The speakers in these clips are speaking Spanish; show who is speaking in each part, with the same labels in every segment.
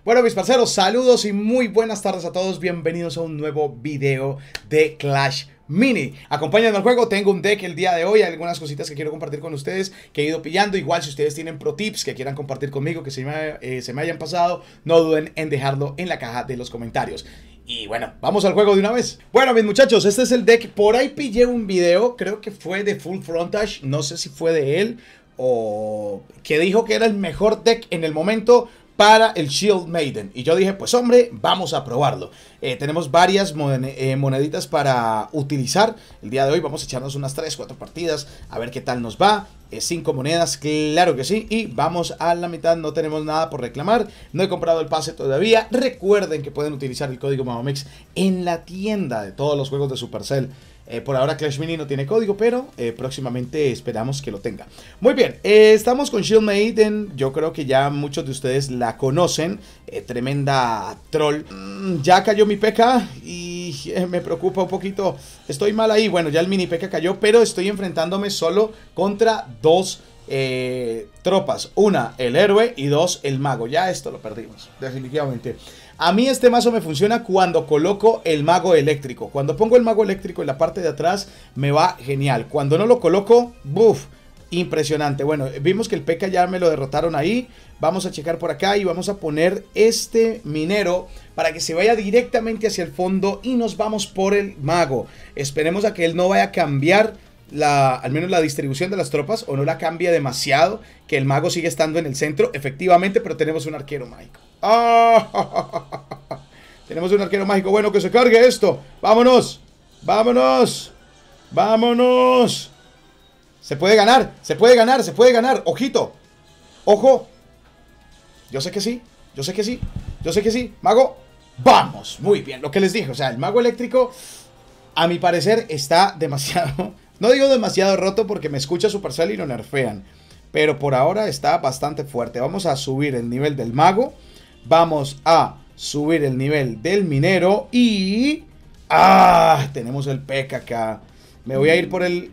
Speaker 1: Bueno, mis parceros, saludos y muy buenas tardes a todos. Bienvenidos a un nuevo video de Clash Mini. Acompáñenme al juego, tengo un deck el día de hoy, hay algunas cositas que quiero compartir con ustedes que he ido pillando. Igual si ustedes tienen pro tips que quieran compartir conmigo, que se me hayan pasado, no duden en dejarlo en la caja de los comentarios. Y bueno, vamos al juego de una vez. Bueno, mis muchachos, este es el deck. Por ahí pillé un video, creo que fue de Full Frontage, no sé si fue de él o que dijo que era el mejor deck en el momento para el Shield Maiden. Y yo dije, pues hombre, vamos a probarlo. Tenemos varias moneditas para utilizar. El día de hoy vamos a echarnos unas 3-4 partidas, a ver qué tal nos va. 5 monedas, claro que sí. Y vamos a la mitad, no tenemos nada por reclamar. No he comprado el pase todavía. Recuerden que pueden utilizar el código MAMAMEX en la tienda de todos los juegos de Supercell. Por ahora Clash Mini no tiene código, pero próximamente esperamos que lo tenga. Muy bien, estamos con Shield Maiden. Yo creo que ya muchos de ustedes la conocen. Tremenda troll. Ya cayó mi P.K. y me preocupa un poquito. Estoy mal ahí. Bueno, ya el mini P.K. cayó, pero estoy enfrentándome solo contra dos tropas. Una, el héroe, y dos, el mago. Ya esto lo perdimos, definitivamente. A mí este mazo me funciona cuando coloco el mago eléctrico. Cuando pongo el mago eléctrico en la parte de atrás me va genial. Cuando no lo coloco, ¡buf! Impresionante. Bueno, vimos que el P.K. ya me lo derrotaron ahí. Vamos a checar por acá y vamos a poner este minero para que se vaya directamente hacia el fondo y nos vamos por el mago. Esperemos a que él no vaya a cambiar al menos la distribución de las tropas, o no la cambie demasiado, que el mago sigue estando en el centro, efectivamente, pero tenemos un arquero mágico. ¡Ah! Tenemos un arquero mágico. Bueno, que se cargue esto. ¡Vámonos! ¡Vámonos! ¡Vámonos! Se puede ganar, se puede ganar, se puede ganar. ¡Ojito! ¡Ojo! Yo sé que sí, yo sé que sí, yo sé que sí. Mago, ¡vamos! Muy bien, lo que les dije. O sea, el mago eléctrico, a mi parecer, está demasiado... No digo demasiado roto porque me escucha Supercell y lo nerfean, pero por ahora está bastante fuerte. Vamos a subir el nivel del mago. Vamos a subir el nivel del minero. Y... ¡ah! Tenemos el P.K. acá. Me voy a ir por el...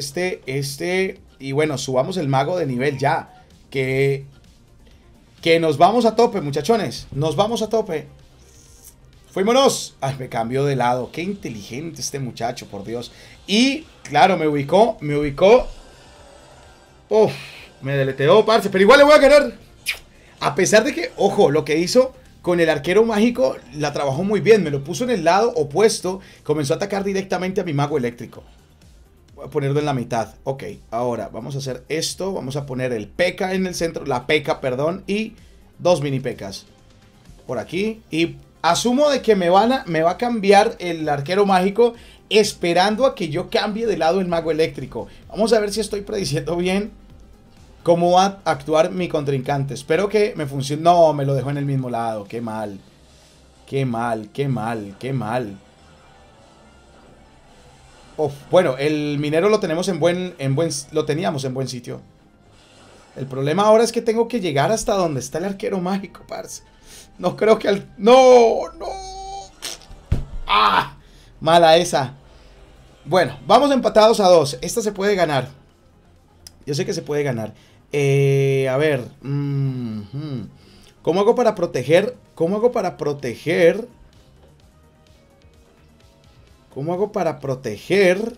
Speaker 1: Y bueno, subamos el mago de nivel ya. Que nos vamos a tope, muchachones. Nos vamos a tope. ¡Fuímonos! ¡Ay, me cambió de lado! ¡Qué inteligente este muchacho, por Dios! Y, claro, me ubicó. ¡Uf! Me deleteó, parce. Pero igual le voy a ganar. A pesar de que, ojo, lo que hizo con el arquero mágico la trabajó muy bien. Me lo puso en el lado opuesto. Comenzó a atacar directamente a mi mago eléctrico. Voy a ponerlo en la mitad. Ok, ahora vamos a hacer esto. Vamos a poner el P.K. en el centro. La P.K., perdón. Y dos mini P.K.s por aquí. Y asumo de que me va a cambiar el arquero mágico, esperando a que yo cambie de lado el mago eléctrico. Vamos a ver si estoy prediciendo bien cómo va a actuar mi contrincante. Espero que me funcione. No, me lo dejó en el mismo lado. Qué mal. Qué mal, qué mal, qué mal. Uf, bueno, el minero lo tenemos lo teníamos en buen sitio. El problema ahora es que tengo que llegar hasta donde está el arquero mágico, parce. No creo que ¡no! ¡No! ¡Ah! Mala esa. Bueno, vamos empatados a 2. Esta se puede ganar. Yo sé que se puede ganar. A ver. ¿Cómo hago para proteger? ¿Cómo hago para proteger? ¿Cómo hago para proteger?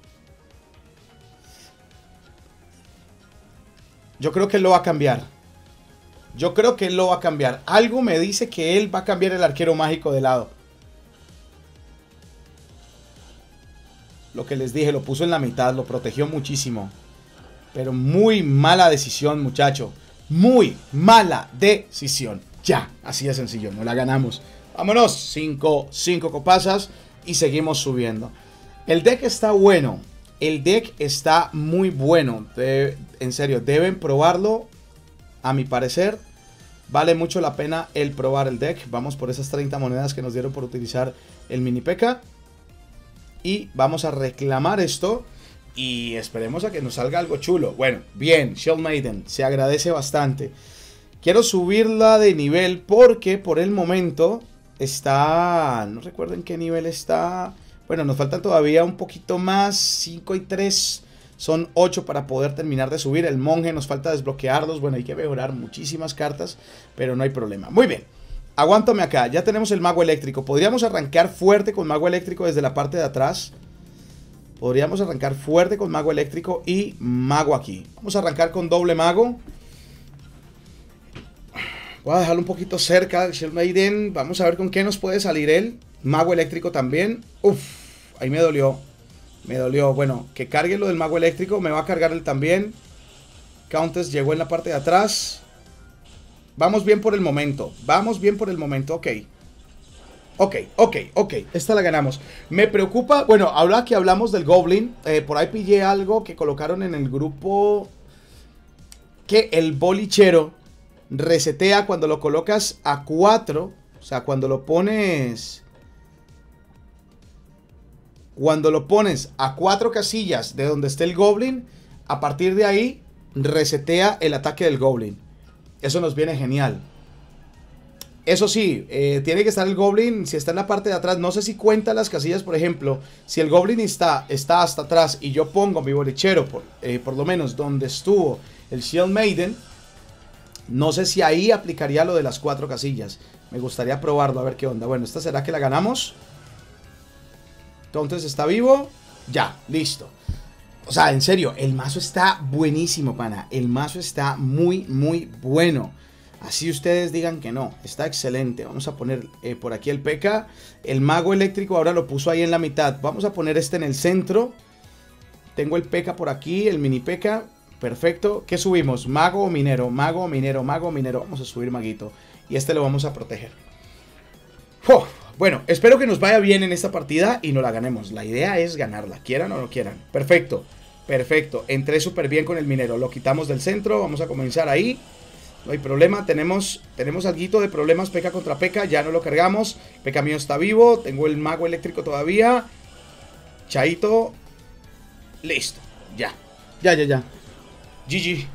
Speaker 1: Yo creo que él lo va a cambiar. Yo creo que él lo va a cambiar. Algo me dice que él va a cambiar el arquero mágico de lado. Lo que les dije, lo puso en la mitad, lo protegió muchísimo. Pero muy mala decisión, muchacho. Muy mala decisión. Ya, así de sencillo, no la ganamos. Vámonos, 5 copazas y seguimos subiendo. El deck está bueno. El deck está muy bueno. En serio, deben probarlo. A mi parecer, vale mucho la pena el probar el deck. Vamos por esas 30 monedas que nos dieron por utilizar el mini P.K. Y vamos a reclamar esto. Y esperemos a que nos salga algo chulo. Bueno, bien, Shield Maiden, se agradece bastante. Quiero subirla de nivel porque por el momento está... no recuerdo en qué nivel está. Bueno, nos faltan todavía un poquito más. 5 y 3... son 8 para poder terminar de subir. El monje nos falta desbloquearlos. Bueno, hay que mejorar muchísimas cartas, pero no hay problema. Muy bien. Aguántame acá, ya tenemos el mago eléctrico. Podríamos arrancar fuerte con mago eléctrico desde la parte de atrás. Podríamos arrancar fuerte con mago eléctrico y mago aquí. Vamos a arrancar con doble mago. Voy a dejarlo un poquito cerca del Shield Maiden. Vamos a ver con qué nos puede salir él. Mago eléctrico también. Uf, ahí me dolió. Me dolió. Bueno, que cargue lo del mago eléctrico. Me va a cargar él también. Countess llegó en la parte de atrás. Vamos bien por el momento. Vamos bien por el momento. Ok. Ok. Esta la ganamos. Me preocupa. Bueno, ahora que hablamos del Goblin. Por ahí pillé algo que colocaron en el grupo. Que el bolichero resetea cuando lo colocas a 4. O sea, cuando lo pones a 4 casillas de donde esté el Goblin, a partir de ahí resetea el ataque del Goblin. Eso nos viene genial. Eso sí, tiene que estar el Goblin. Si está en la parte de atrás, no sé si cuenta las casillas. Por ejemplo, si el Goblin está hasta atrás y yo pongo mi bolichero por lo menos donde estuvo el Shield Maiden, no sé si ahí aplicaría lo de las 4 casillas. Me gustaría probarlo, a ver qué onda. Bueno, ¿esta será que la ganamos? Entonces está vivo. Ya, listo. O sea, en serio, el mazo está buenísimo, pana. El mazo está muy, muy bueno. Así ustedes digan que no. Está excelente. Vamos a poner por aquí el P.K. El mago eléctrico ahora lo puso ahí en la mitad. Vamos a poner este en el centro. Tengo el P.K. por aquí, el mini P.K. Perfecto. ¿Qué subimos? Mago o minero. Mago o minero. Mago o minero. Vamos a subir maguito. Y este lo vamos a proteger. ¡Oh! Bueno, espero que nos vaya bien en esta partida y nos la ganemos. La idea es ganarla, quieran o no quieran. Perfecto, perfecto. Entré súper bien con el minero. Lo quitamos del centro, vamos a comenzar ahí. No hay problema, tenemos alguito de problemas P.K. contra P.K. Ya no lo cargamos. P.K. mío está vivo, tengo el mago eléctrico todavía. Chaito. Listo, ya. GG.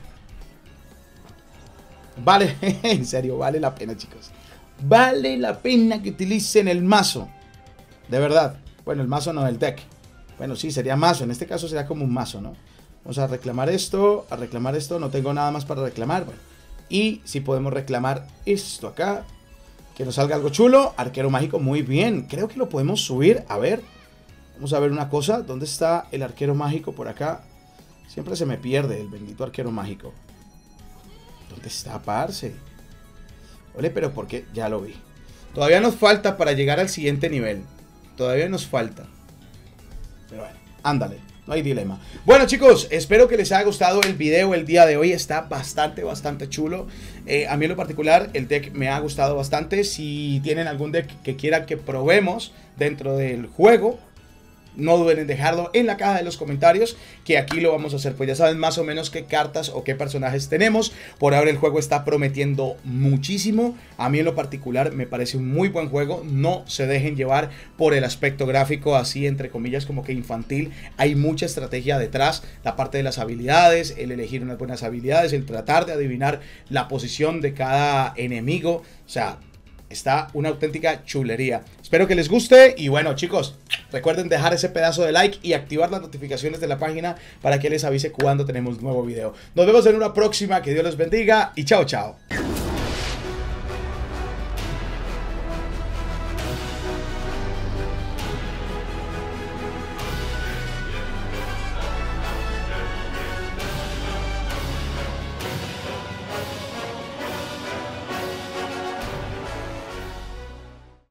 Speaker 1: Vale, en serio, vale la pena, chicos. Vale la pena que utilicen el mazo. De verdad. Bueno, el mazo no, el deck. Bueno, sí, sería mazo. En este caso sería como un mazo, ¿no? Vamos a reclamar esto. A reclamar esto. No tengo nada más para reclamar. Bueno. Y si podemos reclamar esto acá. Que nos salga algo chulo. Arquero mágico, muy bien. Creo que lo podemos subir. A ver. Vamos a ver una cosa. ¿Dónde está el arquero mágico? Por acá. Siempre se me pierde el bendito arquero mágico. ¿Dónde está, parce? Ole, pero ¿por qué? Ya lo vi. Todavía nos falta para llegar al siguiente nivel. Todavía nos falta. Pero bueno, ándale. No hay dilema. Bueno, chicos, espero que les haya gustado el video el día de hoy. Está bastante chulo. A mí en lo particular, el deck me ha gustado bastante. Si tienen algún deck que quieran que probemos dentro del juego, no duden en dejarlo en la caja de los comentarios, que aquí lo vamos a hacer. Pues ya saben más o menos qué cartas o qué personajes tenemos. Por ahora el juego está prometiendo muchísimo. A mí en lo particular me parece un muy buen juego. No se dejen llevar por el aspecto gráfico así entre comillas como que infantil. Hay mucha estrategia detrás. La parte de las habilidades, el elegir unas buenas habilidades, el tratar de adivinar la posición de cada enemigo. O sea, está una auténtica chulería. Espero que les guste y bueno, chicos, recuerden dejar ese pedazo de like y activar las notificaciones de la página para que les avise cuando tenemos nuevo video. Nos vemos en una próxima, que Dios les bendiga y chao, chao.